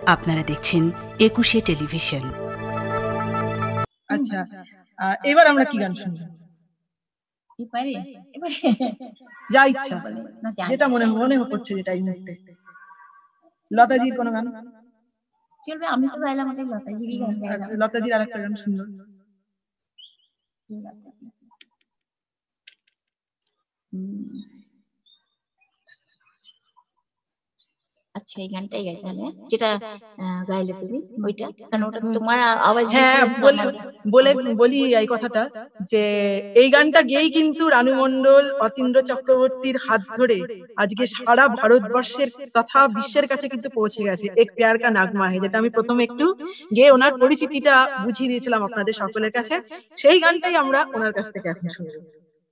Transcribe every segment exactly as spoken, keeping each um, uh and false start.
আপনারা দেখছেন একুশে টেলিভিশন। আচ্ছা, এবার আমরা কি গান শুনবো? এবারে এবারে যা ইচ্ছা, যেটা মনে মনে করছে যেটা এই মুহূর্তে। লতাজির কোনো গান চলবে? আমি তো গাইলাম, আমাদের লতাজিরই গান গাইলাম। আচ্ছা, লতাজির আরেকটা গান শুনবো। আচ্ছা, এই গানটাই গাই তাহলে, যেটা গাইলে তুমি ওইটা, কারণ ওটা তোমার আওয়াজ। হ্যাঁ, বলে বলি এই কথাটা যে এই গানটা গেয়েই কিন্তু রানু মণ্ডল, অতীন্দ্র চক্রবর্তীর হাত ধরে আজকে সারা ভারতবর্ষের তথা বিশ্বের কাছে কিন্তু পৌঁছে গেছে এক প্যার কা নাগমা হে, যেটা আমি প্রথমে একটু গেয়ে ওনার পরিচিতিটা বুঝিয়ে দিয়েছিলাম আপনাদের সকলের কাছে। সেই গানটাই আমরা ওনার কাছ থেকে এখন শুনবো।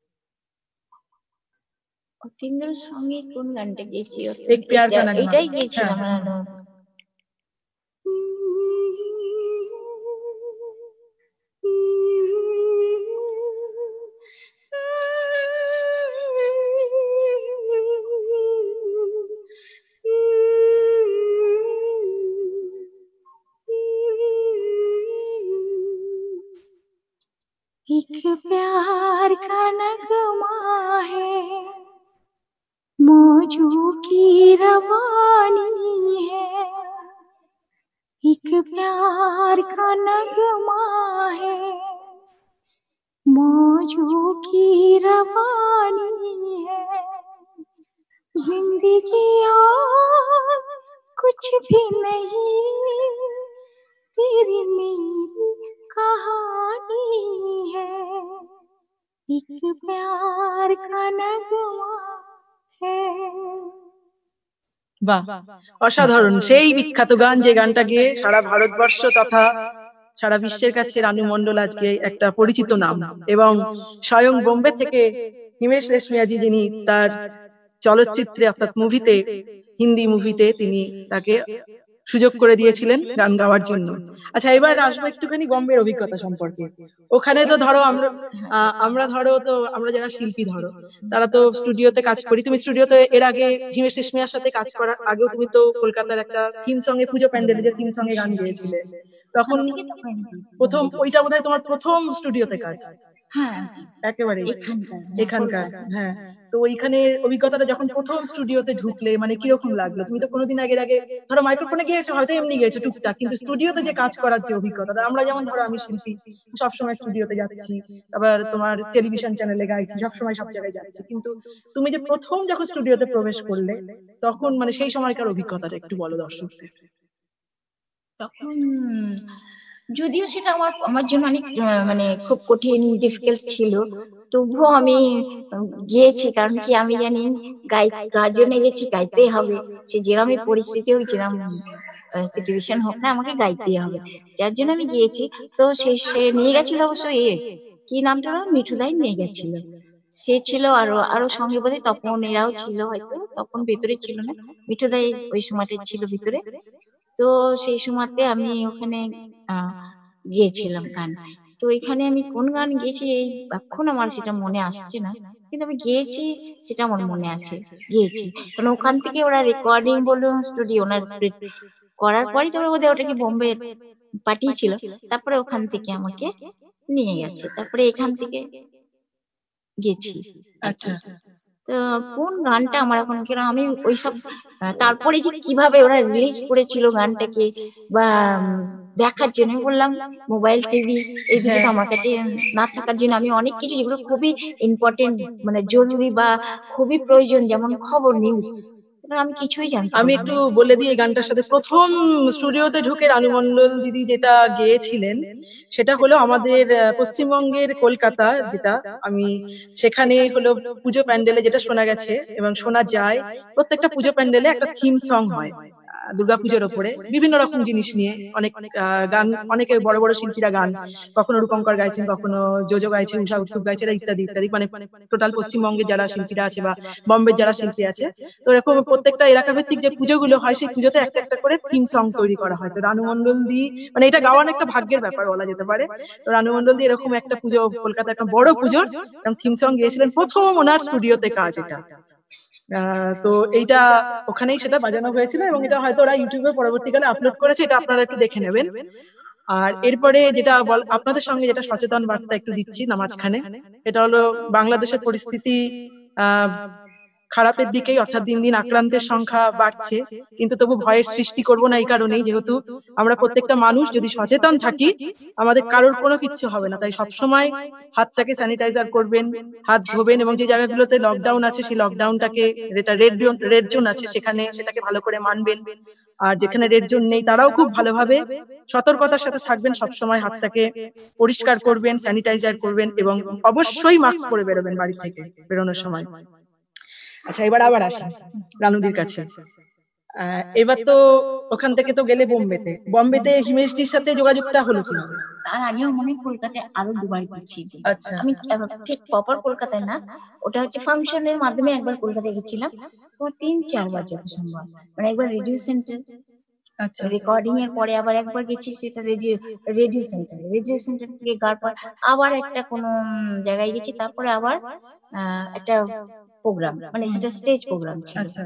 অতীন্দ্রর সঙ্গে কোন গানটা গেয়েছি? এক প্যার কা নাগমা, এটাই গেয়েছিলাম। एक प्यार का नगमा है, मौजों की रवानी है। एक प्यार का नगमा है, मौजों की रवानी है। जिंदगी और कुछ भी नहीं, तेरी मेरी कहानी है। एक प्यार का नगमा है। বাহ, অসাধারণ সেই বিখ্যাত গান, যে গানটা গিয়ে সারা ভারতবর্ষ তথা সারা বিশ্বের কাছে রানু মণ্ডল আজকে একটা পরিচিত নাম। এবং স্বয়ং বোম্বে থেকে হিমেশ রেশমিয়াজি, যিনি তার চলচ্চিত্রে অর্থাৎ মুভিতে, হিন্দি মুভিতে তিনি তাকে সুযোগ করে দিয়েছিলেন গান গাওয়ার জন্য। আচ্ছা, এবার আসবো একটুখানি বম্বের অভিজ্ঞতা সম্পর্কে। ওখানে তো ধরো আমরা আমরা ধরো তো আমরা যারা শিল্পী ধরো তারা তো স্টুডিওতে কাজ করি। তুমি স্টুডিওতে এর আগে হিমেশ রেশমিয়ার সাথে কাজ করার আগেও তুমি তো কলকাতার একটা থিম সঙ্গে, পুজো প্যান্ডেলে যে থিম সঙ্গে গান গেয়েছিলে, তখন প্রথম ওইটা বোধহয় তোমার প্রথম স্টুডিওতে কাজ। হ্যাঁ, একেবারে এখানকার এখানকার হ্যাঁ। তো ওইখানে অভিজ্ঞতাটা যখন প্রথম স্টুডিওতে ঢুকলে মানে কিরকম লাগলো? তুমি তো কোনোদিন আগের আগে ধরো মাইক্রোফোনে গিয়েছো, হয়তো এমনি গিয়েছো টুকটাক, কিন্তু স্টুডিওতে যে কাজ করার যে অভিজ্ঞতাটা, আমরা যেমন ধরো আমি শিল্পী, সবসময় স্টুডিওতে যাচ্ছি, আবার তোমার টেলিভিশন চ্যানেলে গাইছি, সবসময় সব জায়গায় যাচ্ছি, কিন্তু তুমি যে প্রথম যখন স্টুডিওতে প্রবেশ করলে তখন মানে সেই সময়কার অভিজ্ঞতাটা একটু বলো দর্শকদের। তখন যদিও সেটা আমার আমার জন্য অনেক মানে খুব কঠিন, ডিফিকাল্ট ছিল, তবুও আমি গিয়েছি। কারণ কি, আমি জানি গাই গার জন্য গেছি, গাইতে হবে। সে যেরকম পরিস্থিতি হোক, যেরকম সিচুয়েশন হোক না, আমাকে গাইতে হবে, যার জন্য আমি গিয়েছি। তো সে সে নিয়ে গেছিল অবশ্য, এ কি নামটা, মিঠুদাই নিয়ে গেছিল। সে ছিল আরো আরো সঙ্গে বোধহয় তখন এরাও ছিল, হয়তো তখন ভেতরে ছিল না, মিঠুদাই ওই সময়টা ছিল ভিতরে। তো সেই সময়তে আমি ওখানে আহ গিয়েছিলাম গান। তো এখানে আমি কোন গান গেয়েছি এই এখন আমার সেটা মনে আসছে না, কিন্তু আমি গিয়েছি সেটা আমার মনে আছে, গিয়েছি। কারণ ওখান থেকে ওরা রেকর্ডিং বললো, স্টুডিও ওনার করার পরই তো ওদের ওটাকে বোম্বে পাঠিয়েছিল, তারপরে ওখান থেকে আমাকে নিয়ে গেছে, তারপরে এখান থেকে গেছি। আচ্ছা, তো কোন গানটা আমার এখন কেন আমি ওইসব, তারপরে যে কিভাবে ওরা রিলিজ করেছিল গানটাকে বা দেখার জন্য, বললাম মোবাইল টিভি এইগুলো তো আমার কাছে না থাকার জন্য আমি অনেক কিছু যেগুলো খুবই ইম্পর্টেন্ট, মানে জরুরি বা খুবই প্রয়োজন, যেমন খবর, নিউজ, আমি কিছুই জানি। আমি একটু বলে দিই, এই গানটার সাথে প্রথম স্টুডিওতে ঢুকে রানু মণ্ডল দিদি যেটা গেয়েছিলেন সেটা হলো আমাদের পশ্চিমবঙ্গের কলকাতা, যেটা আমি সেখানে হলো পুজো প্যান্ডেলে যেটা শোনা গেছে এবং শোনা যায়, প্রত্যেকটা পুজো প্যান্ডেলে একটা থিম সং হয় দুর্গাপুজোর ওপরে, বিভিন্ন রকম জিনিস নিয়ে অনেক গান, অনেকে বড় বড় শিল্পীরা গান, কখনো রূপঙ্কর গাইছেন, কখনো জোজো গাইছে, উষা উত্তুপ গাইছে, ইত্যাদি ইত্যাদি, মানে টোটাল পশ্চিমবঙ্গের যারা শিল্পীরা আছে বা বম্বের যারা শিল্পী আছে, তো এরকম প্রত্যেকটা এলাকা ভিত্তিক যে পুজোগুলো হয় সেই পুজোতে একটা একটা করে থিম সং তৈরি করা হয়। তো রানু মণ্ডল দি, মানে এটা গাওয়ার একটা ভাগ্যের ব্যাপার বলা যেতে পারে। তো রানু মণ্ডল দি এরকম একটা পুজো, কলকাতা একটা বড় পুজোর থিম সং গিয়েছিলেন, প্রথম ওনার স্টুডিওতে কাজ এটা। আহ, তো এইটা ওখানেই সেটা বাজানো হয়েছিল এবং এটা হয়তো ওরা ইউটিউবে পরবর্তীকালে আপলোড করেছে, এটা আপনারা একটু দেখে নেবেন। আর এরপরে যেটা বল আপনাদের সঙ্গে যেটা সচেতন বার্তা একটু দিচ্ছি না মাঝখানে, এটা হলো বাংলাদেশের পরিস্থিতি আহ খারাপের দিকেই, অর্থাৎ দিন দিন আক্রান্তের সংখ্যা বাড়ছে, কিন্তু তবু ভয়ের সৃষ্টি করব না এই কারণেই, যেহেতু আমরা প্রত্যেকটা মানুষ যদি সচেতন থাকি আমাদের কারোর কোনো কিচ্ছু হবে না। তাই সবসময় হাতটাকে স্যানিটাইজার করবেন, হাত ধোবেন, এবং যে জায়গাগুলোতে লকডাউন আছে সেই লকডাউনটাকে, যেটা রেড রেড জোন আছে সেখানে সেটাকে ভালো করে মানবেন। আর যেখানে রেড জোন নেই তারাও খুব ভালোভাবে সতর্কতার সাথে থাকবেন, সবসময় হাতটাকে পরিষ্কার করবেন, স্যানিটাইজার করবেন, এবং অবশ্যই মাস্ক পরে বেরোবেন বাড়ি থেকে বেরোনোর সময়। আচ্ছা, এবার আবার আসি রানুদির কাছে। আহ, এবার তো ওখান থেকে তো গেলে বোম্বেতে, বোম্বেতে হিমেশজির সাথে যোগাযোগটা হলো কিভাবে? তার আগেও মনে হয় কলকাতায় আরো দুবার গেছি। আচ্ছা, আমি আহ, ঠিক প্রপার কলকাতায় না, ওটা হচ্ছে ফাংশনের মাধ্যমে একবার কলকাতায় গেছিলাম, তো তিন চারবার যত সম্ভব। মানে একবার রেডিও সেন্টার আচ্ছা, রেকর্ডিং এর পরে আবার একবার গেছি, সেটা radio radio centre radio centre থেকে যাওয়ার পর আবার একটা কোনো উম, জায়গায় গেছি, তারপরে আবার আহ, একটা প্রোগ্রাম, মানে সেটা স্টেজ প্রোগ্রাম ছিল। আচ্ছা,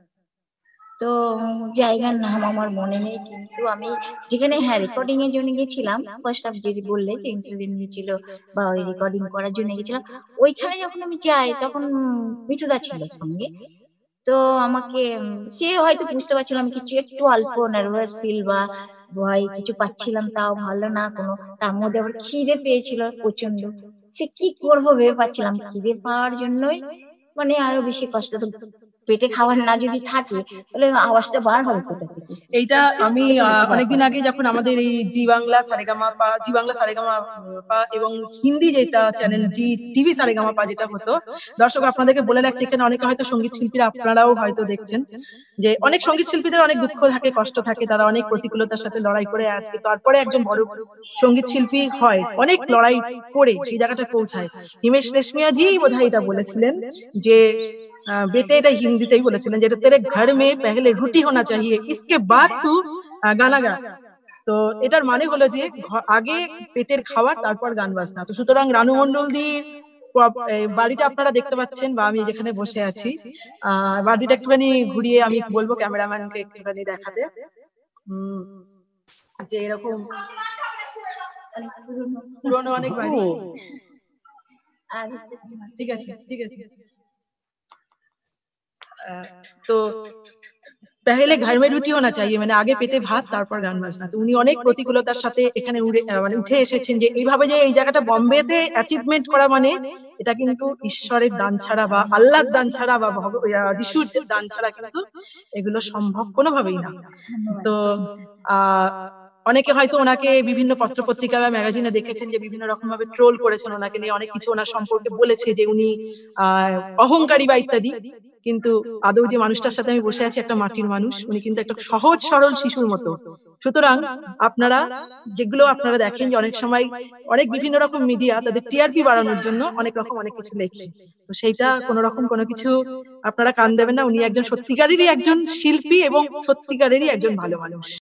তো উম, জায়গার নাম আমার মনে নেই, কিন্তু আমি যেখানে হ্যাঁ রেকর্ডিং এর জন্য গেছিলাম, ফার্স্ট অফ যেটি বললে যে ইন্টারভিউ নিয়েছিল বা ওই রেকর্ডিং করার জন্য গেছিলাম, ওইখানে যখন আমি যাই তখন উম, মিঠুদা ছিল সঙ্গে। তো আমাকে উম, সে হয়তো বুঝতে পারছিল আমি কিছু একটু অল্প নার্ভাস ফিল বা ভয় কিছু পাচ্ছিলাম, তাও ভালো না কোনো, তার মধ্যে আবার খিদে পেয়েছিল প্রচন্ড। সে কি করবো ভেবে পাচ্ছিলাম, খিদে পাওয়ার জন্যই মানে আরো বেশি কষ্ট। তো পেটে খাবার না যদি থাকে তাহলে আওয়াজটা বার হবে কোথা থেকে? এইটা আমি এটা আহ, হচ্ছে অনেকদিন ব্যাপার। আগে যখন আমাদের এই জি বাংলা সারেগামা পা জি বাংলা সারেগামা পা এবং হিন্দি যেটা চ্যানেল জি টিভি সারেগামা পা যেটা হতো, দর্শক আপনাদেরকে বলে রাখছি, এখানে অনেকে হয়তো সঙ্গীত শিল্পীরা আপনারাও হয়তো দেখছেন যে অনেক সঙ্গীত শিল্পীদের অনেক দুঃখ থাকে, কষ্ট থাকে, তারা অনেক প্রতিকূলতার সাথে লড়াই করে আজকে তারপরে একজন বড় সঙ্গীত শিল্পী হয়, অনেক লড়াই করে সেই জায়গাটা পৌঁছায়। হিমেশ রেশমিয়া জি বোধহয় এটা বলেছিলেন যে আহ, বেটে, এটা হিন্দিতেই বলেছিলেন, যেটা তেরে ঘর মে পেহলে রুটি হোনা চাহিয়ে ইসকে বাদ তু আহ, গানা গা। তো এটার মানে হলো যে ঘ- আগে পেটের খাবার, তারপর গান বাজনা। তো সুতরাং রানু মণ্ডল দি বাড়িটা আপনারা দেখতে পাচ্ছেন, বা আমি যেখানে বসে আছি, আহ বাড়িটা একটুখানি ঘুরিয়ে আমি বলবো ক্যামেরাম্যানকে একটুখানি দেখাতে, উম, যে এরকম পুরোনো অনেক বাড়ি। আর ঠিক আছে, ঠিক আছে। আহ, তো পেহেলে ঘর মে রুটি হোনা চাইয়ে, মানে আগে পেটে ভাত তারপর গান বাজনা। তো উনি অনেক প্রতিকূলতার সাথে এখানে উড়ে আহ, মানে উঠে এসেছেন, যে এইভাবে যে এই জায়গাটা বোম্বেতে অ্যাচিভমেন্ট করা, মানে এটা কিন্তু ঈশ্বরের দান ছাড়া বা আল্লাহর দান ছাড়া বা ভগ- আহ, যিশুর দান ছাড়া কিন্তু এগুলো সম্ভব কোনোভাবেই না। তো আহ অনেকে হয়তো ওনাকে বিভিন্ন পত্র পত্রিকা বা ম্যাগাজিনে দেখেছেন যে বিভিন্ন রকম ভাবে ট্রোল করেছেন ওনাকে নিয়ে, অনেক কিছু ওনার সম্পর্কে বলেছে যে উনি আহ অহংকারী বা ইত্যাদি। কিন্তু আদৌ যে মানুষটার সাথে আমি বসে আছি একটা মাটির মানুষ, উনি কিন্তু একটা সহজ সরল শিশুর মতো। সুতরাং আপনারা যেগুলো আপনারা দেখেন যে অনেক সময় অনেক বিভিন্ন রকম মিডিয়া তাদের টিআরপি বাড়ানোর জন্য অনেক রকম অনেক কিছু লেখে, তো সেইটা কোনো রকম কোনো কিছু আপনারা কান দেবেন না। উনি একজন সত্যিকারেরই একজন শিল্পী এবং সত্যিকারেরই একজন ভালো মানুষ।